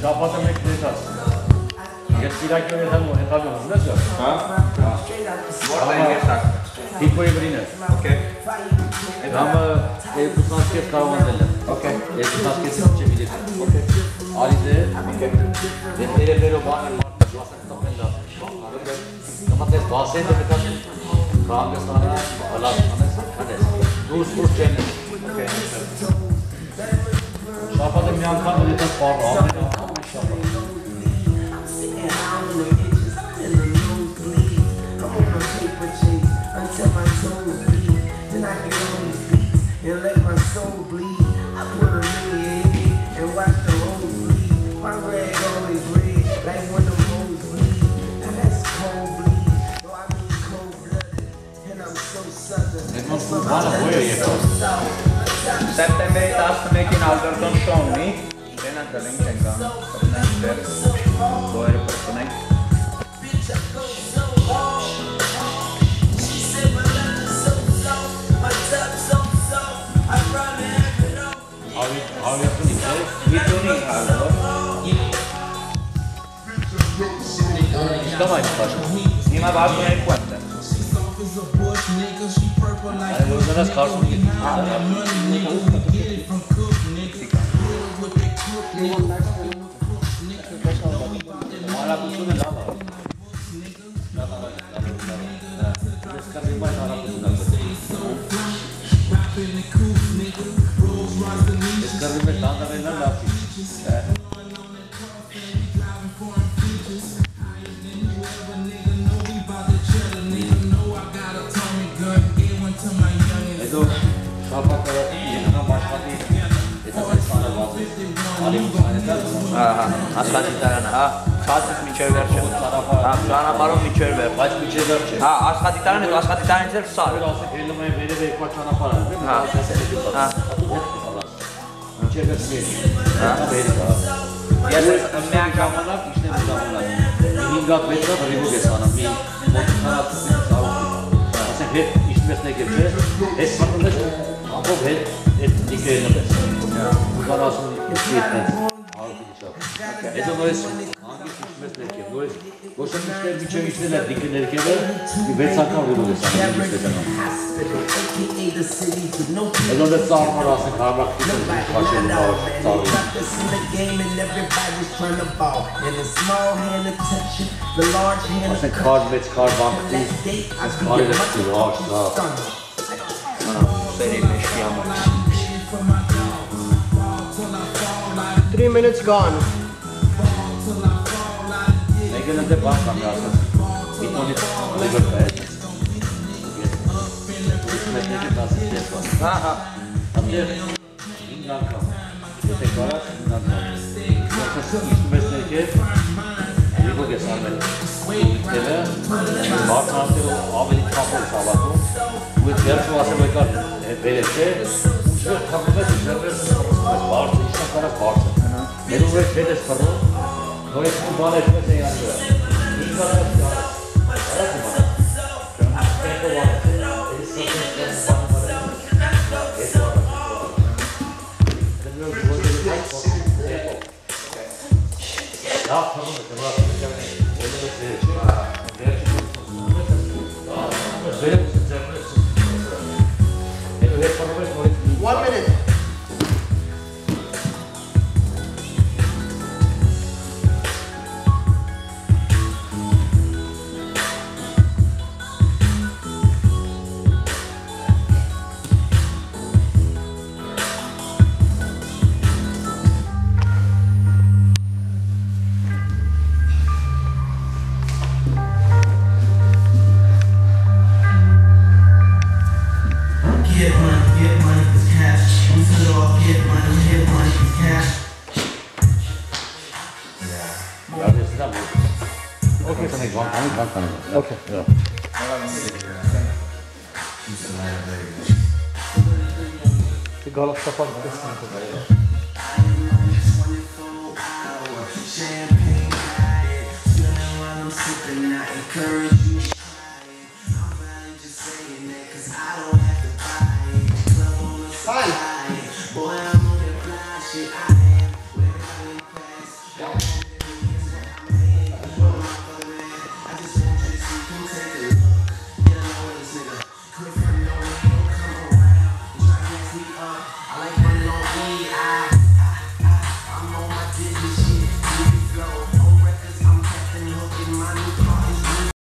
Շաբաթը մեկ ներկաց։ Ես իրակի հետագում ես ջա։ Հա։ Որտե՞ղ ես տակ։ Տիպոյի վրին է։ Okay։ Այդ համը 2-ից կարող անելը։ Okay։ 2-ից չէ մի դեպք։ Okay։ Արիզե։ Okay։ Ես երևերով բանը մարդը ասած տապել դա։ Կամատես բասեն դեպք Կանգստանը լավ անես անես։ Դուրս չեն։ Okay։ Շաբաթը մի անգամ դիտած բառը ամեն անգամ շաբաթ։ Until my toes bleed, then I get on these beats and let my soul bleed. I put a million in and watch the whole bleed. My red always red, like when the hoes bleed. And that's cold bleed, though I mean cold blooded. And I'm so southern. Սեպտեմբերի 11-ին Ալբերտոն շոունի, դենա կլինք ենք անում, կպնենք դեր, բոյերը պրպնենք։ Վիտունի հալով։ Ինչքան այն խաշում։ Հիմա բաժնում ենք կուատ է։ Այ որ նրանց քարսում գիտի։ Հարաբությունը լավ է։ Ես կարծեմ այն հարաբությունը։ Ես կարծեմ այն տանդավելն լավ է։ Հետո շաբաթը եկնամ աշխատի հետապայսանը վազի ալիմ սանետար Աշխատիտարանը, հա, չասից միջև վերջը, հա, ճանապարհով միջև վերջ, բայց միջև վերջ է։ հա, աշխատիտարանը, հետո աշխատիտարանից էլ սար։ Որ ասեք ելնում է վերև երկու ճանապարհ է, հա, հա, միջև վերջ մի հա, վերջ հա։ Ես մի անգամ ժամանակ իջնեմ ժամանակ։ 5-6 ռիվոգ ես անում, մի մոտիքանալ ասենք հետ իջնես նեկև չէ, հետ մտնում ես ամբով հետ այդ դիկերն ես։ Ուղղան ասում ես հետնես, հարուտի դիշավ։ Հետո նորես անգից իջնես ներքև, նորես ոչ միշտեր միջև իջնել այդ դիկը ներքևը, 6 անգամ ռիվոգ ես անում, իջնես անում։ Հետո դե ծառմար ասենք հարմակտություն քաշել ծառի։ Ասենք քար մեծ քար բանկի, այս քարերը լավ ծառ։ սերի մեջի համար։ 3 minutes gone. Մեգեն ընդ բան կամ ասած։ Վիտոնից լեգր կայ։ Մեջը դասից է։ Հա, հա։ Ապեր 5 անգամ։ Եթե կարաս 5 անգամ։ Որպես իջնես ներքև, լիգոգ ես արմել։ Դերը բարձրացել ավելի թափով սավատում։ Ու այդ վերջում ասեմ եկար վերև չէ, ուշվեր թափով ես վերևս բարձր, իշան կարաս բարձր։ Հետո վեր հետ ես խռնում, նորից ու բան ես մեզ է յան վրա։ 5 անգամ կարաս։ Կարաս իմանա։ Տենքով արաս։ Լավ թվում է, դրած մեկանը ելևս վեր չէ, վերջի վերևս ձեռնես հետո հետ պարով ես նորից 1 minute. Get money, cause cash. We set it off, get money, cause cash. Լավ ես դա մոտ Okay, սանեք բան կանի Okay, yeah. The golf stuff on this one. Champagne got it, smelling while I'm sipping. I encourage you to try it. I'm probably just saying that cause I don't have to buy it. Club on the side, boy I'm on that fly shit. I am wearing past. Ciao.